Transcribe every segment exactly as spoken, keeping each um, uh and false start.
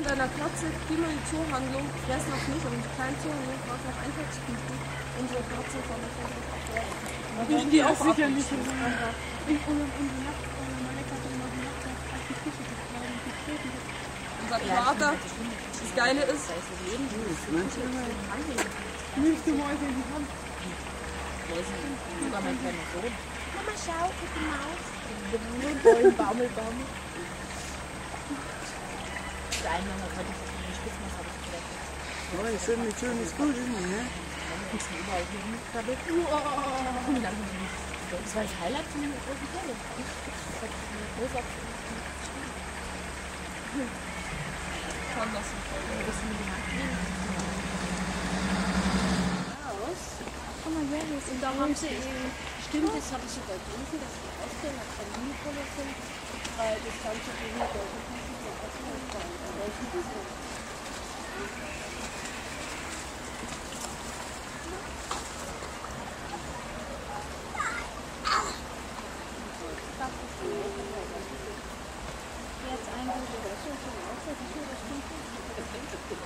mit einer Katze, geh mal in die Zoohandlung, fress noch nicht, aber in die kleinen Zoohandlung brauchst noch Eintagsfrühstück. Unsere Katze von der Katze. Ich gehe auch sicher nicht hin. Und unsere Nacht, meine Katze immer die Nacht auf die Küche geflogen und getreten. Unser Kater, das Geile ist, Nimmst du Mäuse in die Hand? Sogar mein kleiner Sohn. Mama, schau, mit der Maus. Baumel, Baumel, Baumel. Der eine hat heute ein Spitzmaß, habe ich gerettet. Oh, ich finde es schön, ist gut, ne? Da ist überall hier hingekrabbelt. Und dann haben die, das war das Highlight von den großen Pferde. Das hat eine große kann das nicht voll. ein bisschen in die Hand nehmen. Guck mal, ja, hier ist und da haben sie eben, stimmt, das habe ich sogar gelesen, dass die Ausstellung nach Familienkoller sind, weil das ganze Ding mit der Ausstellung fahren. Aber ich weiß nicht. Jetzt ein Gute, das ist schon auch, das ist schon das Fünfte.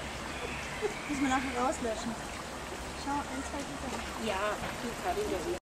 Müssen wir nachher rauslöschen. Schau, ein, zwei, drei. Ja, die Karin,